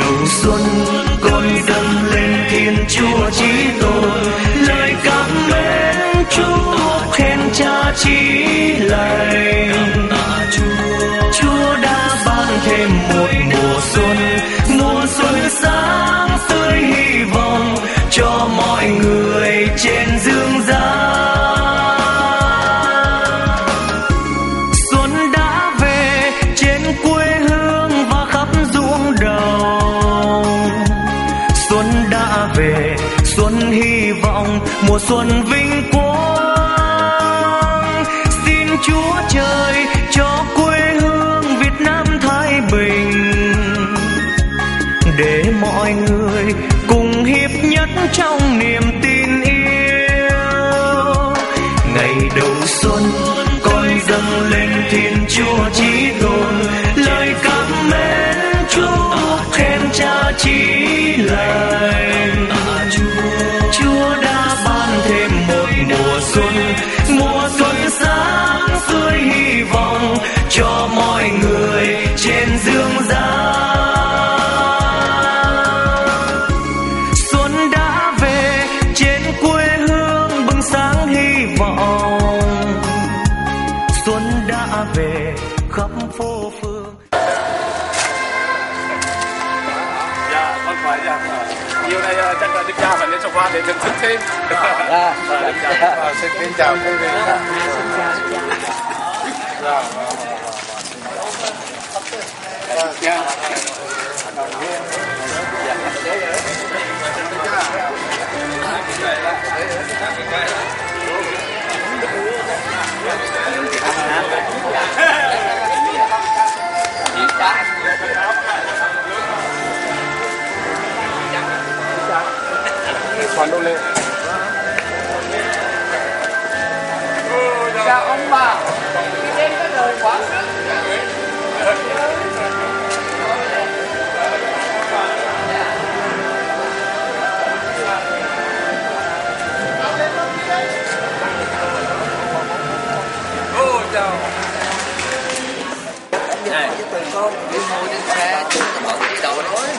đầu xuân con dâng lên Thiên Chúa Chí Tôn, lời cảm mến chúc khen Cha Chí lành. Chúa đã ban thêm một mùa xuân sáng tươi hy vọng cho mọi người trên dương gian. Xuân đã về trên quê hương và khắp ruộng đồng. Xuân đã về, xuân hy vọng, mùa xuân vinh quang. Xin Chúa Trời cho quê hương Việt Nam thái bình, để mọi người cùng hiệp nhất trong niềm tin yêu. Ngày đầu xuân con dâng lên Thiên Chúa Chí Tôn, lời cảm mến chúc khen Cha Chí lành. Chúa đã ban thêm một mùa xuân sáng tươi hy vọng cho mọi người trên dương gian. Xuân đã về trên quê hương bừng sáng hy vọng. Xuân đã về khắp phố phường. Dạ, con phải dạ. Điều này chắc là Đức Cha phải lên cho qua để thưởng thức thêm. Xin chào quý vị. Khoan đô lệ. Chào ông bà. Đi đến cái đời quá sức. Này, tụi con đi mua trên xe, chúng ta mở cái đầu nói.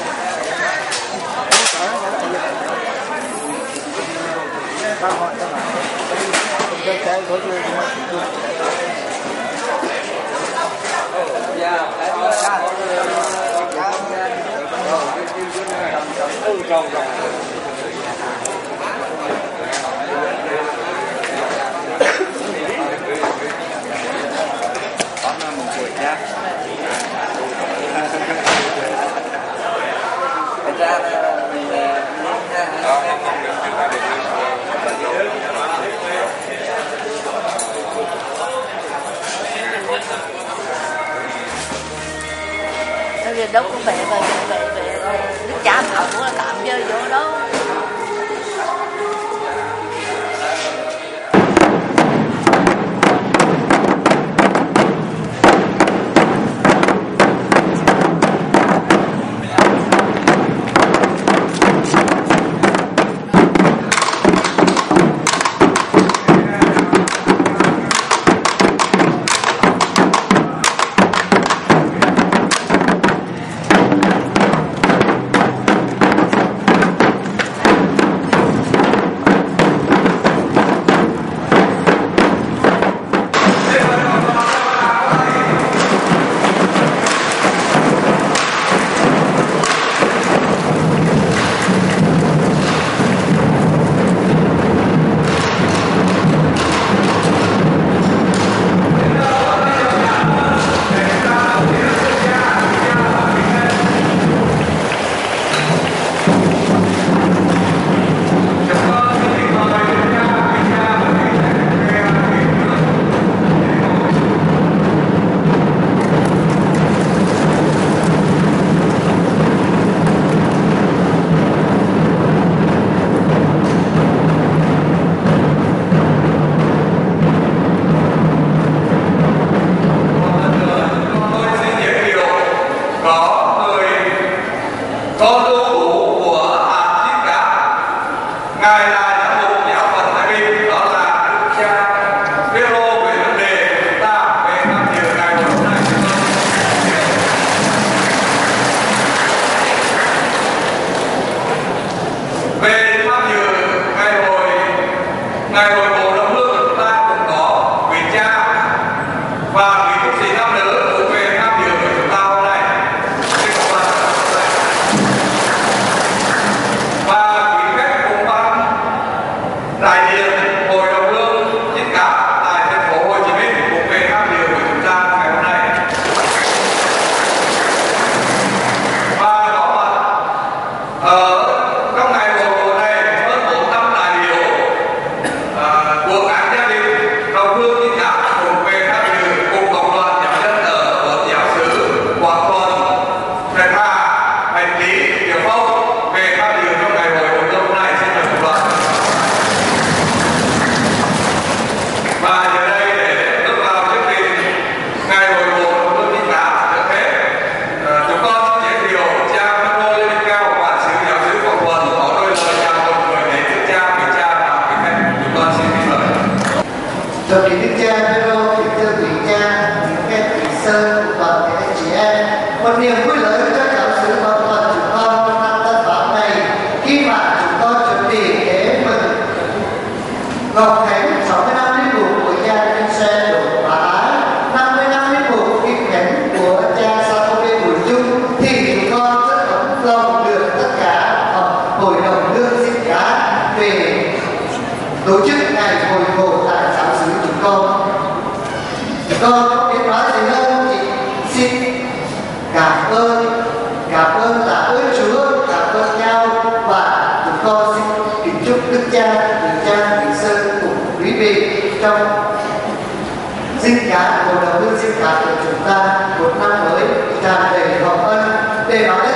Đâu có về Đức Cha Bảo cũng là tạm chơi vô đâu. ngày hội bộ đồng hương của chúng ta cũng có quý cha và quý tu sĩ nam nữ cũng về tham dự với chúng ta hôm nay. Và quý khách cùng ban đại diện hội đồng hương tất cả tại thành phố Hồ Chí Minh cũng về tham dự với chúng ta ngày hôm nay. Và có mặt trong ngày hội này hơn 400 đại biểu của các gia đình đồng hương tất cả cùng về tham dự cùng cộng đoàn giáo dân ở của giáo sứ Quảng Thuận, Trần Hà, Bạch Lý, Tiểu Phong về tham dự trong ngày hội đồng hương này. Xin mời cộng đoàn. Và giờ đây để bước vào chương trình ngày hội bộ đồng hương tất cả trước hết, chúng con xin giới thiệu cha Phan Ngô Lê Minh Cao, quản sứ giáo sứ Quảng Thuận có đôi lời chào một người đến trước cha và quý khách. Chúng con xin kính mời. Thưa quý đức cha, kính thưa quý cha, kính các quý sơ của toàn thể anh chị em, một niềm vui lớn cho giáo xứ Quảng Thuận chúng con trong năm Tân Pháp này khi mà chúng con chuẩn bị để mừng Ngọc Khánh 60 năm linh mục của cha Đinh Xe Đỗ Bá Ái, 50 năm linh mục Kim Khánh của cha Sa Tô Lê Bùi Dung, thì chúng con rất ấm lòng được tất cả hội đồng hương Xin Cá về tổ chức ngày hội ngộ tại giáo xứ chúng con. Chúng con không biết nói gì hơn, chỉ xin cảm ơn tạ ơn Chúa, cảm ơn nhau, và chúng con xin kính chúc đức cha, quý sơ cùng quý vị trong Xin Cá, hội đồng hương Xin Cá của chúng ta một năm mới tràn đầy hồng ân để nói